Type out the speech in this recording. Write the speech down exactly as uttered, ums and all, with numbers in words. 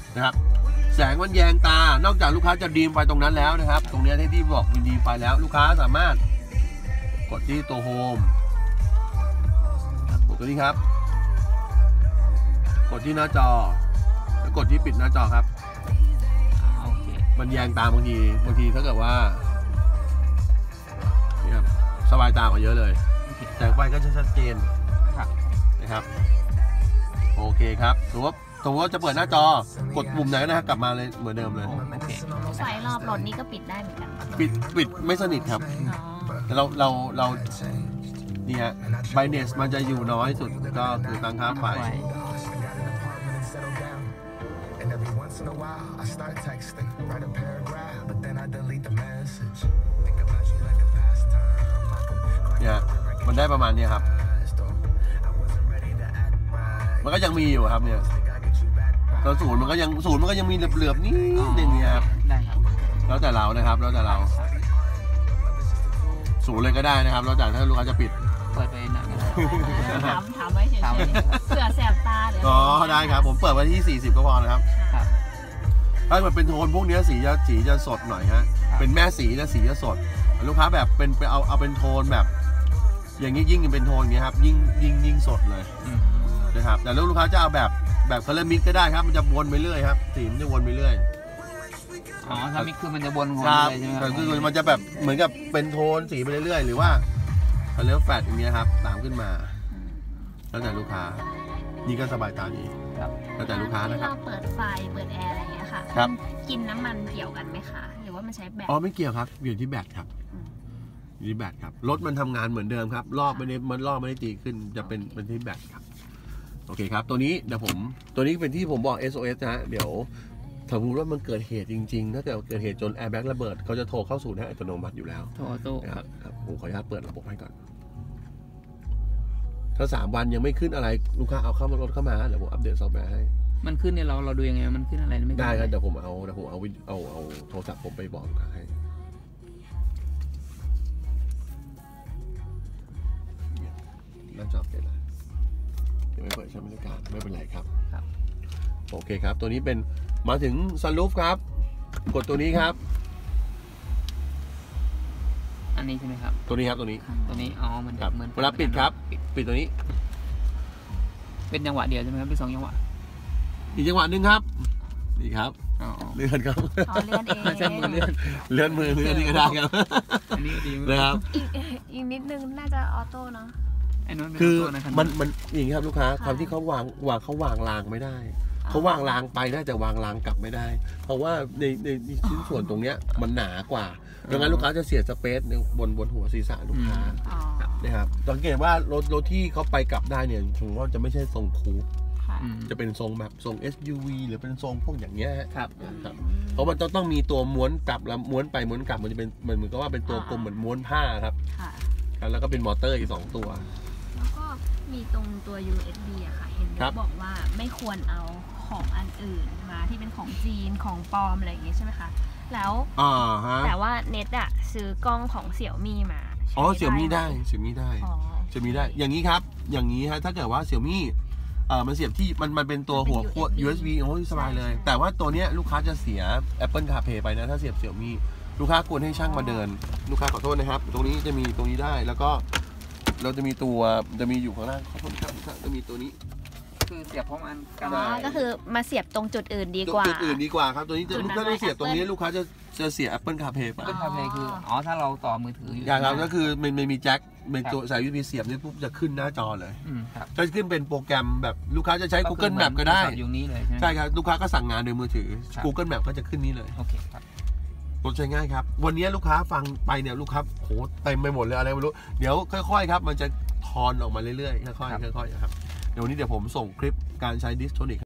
นะครับแสงมันแยงตานอกจากลูกค้าจะดีมไฟตรงนั้นแล้วนะครับตรงนี้ที่ที่บอกมีดีมไฟแล้วลูกค้าสามารถกดที่ตัวโฮมกดตัวนี้ครับกดที่หน้าจอแล้วกดที่ปิดหน้าจอครับมันแยงตาบางทีบางทีถ้าเกิดว่านี่ครับสบายตากว่าเยอะเลยแสงไฟก็จะชัดเจนนะครับโอเคครับสมมติสมมติว่าจะเปิดหน้าจอกดปุ่มไหนนะครับกลับมาเลยเหมือนเดิมเลยไฟรอบรถนี่ก็ปิดได้เหมือนกันปิดปิดไม่สนิทครับแต่เราเราเรานี่ฮะไบรท์เนสมันจะอยู่น้อยสุดก็คือตั้งค่าไฟเนี่ยมันได้ประมาณนี้ครับมันก็ยังมีอยู่ครับเนี่ยตอนศูนย์มันก็ยังศูนย์มันก็ยังมีเหลือบๆนิดนึงเนี่ยครับแล้วแต่เรานะครับแล้วแต่เราศูนย์เลยก็ได้นะครับแล้วแต่ถ้าลูกค้าจะปิดเปิดไปหนักถามถามไว้เฉยๆเผื่อแสบตาหรืออ๋อได้ครับผมเปิดไว้ที่สี่สิบก็พอนะครับถ้ามันเป็นโทนพวกนี้สีจะสีจะสดหน่อยฮะเป็นแม่สีจะสีจะสดลูกค้าแบบเป็นไปเอาเอาเป็นโทนแบบอย่างนี้ยิ่งเป็นโทนอย่างนี้ครับยิ่งยิ่งยิ่งสดเลยนะครับแต่ลูกค้าจะเอาแบบแบบคัลเลอร์มิกก็ได้ครับมันจะวนไปเรื่อยครับสีมันจะวนไปเรื่อยอ๋อถ้ามิกคือมันจะวนวนเลยใช่ไหมครับคือมันจะแบบเหมือนกับเป็นโทนสีไปเรื่อยๆหรือว่าคัลเลอร์แฟลตอย่างเงี้ยครับตามขึ้นมาแล้วแต่ลูกค้านี่ก็สบายตาดีแล้วแต่ลูกค้านะครับที่เราเปิดไฟเปิดแอร์อะไรอย่างเงี้ยค่ะกินน้ำมันเกี่ยวกันไหมคะหรือว่ามันใช้แบตอ๋อไม่เกี่ยวครับอยู่ที่แบตครับอยู่ที่แบตครับรถมันทำงานเหมือนเดิมครับรอบไม่ได้มันรอบไม่ได้ตีขึ้นจะเป็นเป็นที่แบตครับโอเคครับตัวนี้เดี๋ยวผมตัวนี้เป็นที่ผมบอก เอส โอ เอส นะฮะเดี๋ยวถ้ารู้ว่ามันเกิดเหตุจริงๆถ้าเกิดเกิดเหตุจนแอร์แบ็กระเบิดเขาจะโทรเข้าศูนย์ให้อัตโนมัติอยู่แล้วโทรตู้ครับครับผมขออนุญาตเปิดระบบให้ก่อนถ้าสามวันยังไม่ขึ้นอะไรลูกค้าเอาเข้ามารถเข้ามาเดี๋ยวผมอัปเดตซอฟต์แวร์ให้มันขึ้นเนี่ยเราเราดูยังไงมันขึ้นอะไรไม่ได้ครับเดี๋ยวผมเอาเดี๋ยวผมเอาเอาเอาโทรศัพท์ผมไปบอกลูกค้าให้น่าจอดเลยนะยังไม่เปิดใช้บริการไม่เป็นไรครับครับโอเคครับตัวนี้เป็นมาถึงซันรูฟครับกดตัวนี้ครับอันนี้ใช่ไหมครับตัวนี้ครับตัวนี้ตัวนี้อ๋อมันเหมือนเวลาปิดครับปิดตัวนี้เป็นจังหวะเดียวใช่ไหมครับเป็นสองจังหวะอีกจังหวะหนึ่งครับนี่ครับเลื่อนครับเลื่อนเองใช่มือเลื่อนเลื่อนมือเลื่อนนี่ก็ได้ครับอันนี้ดีนะครับอีกนิดนึงน่าจะออโต้เนาะคือมันมันอย่างนี้ครับลูกค้าความที่เขาวางวางเขาวางรางไม่ได้เขาวางรางไปได้แต่วางรางกลับไม่ได้เพราะว่าในในชิ้นส่วนตรงเนี้ยมันหนากว่าดังนั้นลูกค้าจะเสียสเปซบนบนหัวศีรษะลูกค้านะครับสังเกตว่ารถรถที่เขาไปกลับได้เนี่ยผมว่าจะไม่ใช่ทรงคูปจะเป็นทรงแบบทรง เอส ยู วี หรือเป็นทรงพวกอย่างเงี้ยครับครับเพราะมันต้องต้องมีตัวม้วนกลับแล้วม้วนไปม้วนกลับมันจะเป็นเหมือนเหมือนกับว่าเป็นตัวกลมเหมือนม้วนผ้าครับแล้วก็เป็นมอเตอร์อีกสองตัวแล้วก็มีตรงตัว ยู เอส บี อะค่ะเห็นบอกว่าไม่ควรเอาของอันอื่นมาที่เป็นของจีนของปลอมอะไรอย่างเงี้ยใช่ไหมคะแล้วแต่ว่าเน็ตอะซื้อกล้องของเสี่ยวมี่มาอ๋อเสี่ยวมี่ได้เสี่ยวมี่ได้เสี่ยวมี่ได้อย่างนี้ครับอย่างนี้ฮะถ้าเกิดว่าเสี่ยวมี่เออมันเสียบที่มันมันเป็นตัวหัวขั้ว ยู เอส บี โอ้ยสบายเลยแต่ว่าตัวเนี้ยลูกค้าจะเสีย Apple CarPlay ไปนะถ้าเสียบเสี่ยวมี่ลูกค้าควรให้ช่างมาเดินลูกค้าขอโทษนะครับตรงนี้จะมีตรงนี้ได้แล้วก็เราจะมีตัวจะมีอยู่ข้างล่างขอโทษครับจะมีตัวนี้คือเสียบพร้อมกันอ๋อก็คือมาเสียบตรงจุดอื่นดีกว่าจุดอื่นดีกว่าครับตัวนี้ลูกค้าต้องเสียบตรงนี้ลูกค้าจะจะเสีย Apple CarPlay ไป Apple CarPlay คืออ๋อถ้าเราต่อมือถืออย่างเราก็คือมันมันมีแจ็คเป็นตัวสาย ยู เอส บี เสียบนี่ปุ๊บจะขึ้นหน้าจอเลยจะขึ้นเป็นโปรแกรมแบบลูกค้าจะใช้ Google Map ก็ได้อยู่นี้เลยใช่ครับลูกค้าก็สั่งงานโดยมือถือ Google Map ก็จะขึ้นนี้เลยโอเคครับรถใช้ง่ายครับวันนี้ลูกค้าฟังไปเนี่ยลูกค้าโหเต็มไปหมดเลยอะไรไม่รู้เดี๋ยวค่อยๆครับมันจะทอนออกมาเรื่อยๆค่อยๆค่อยๆครับเดี๋ยววันนี้เดี๋ยวผมส่งคลิปการใช้ดิสโทนิก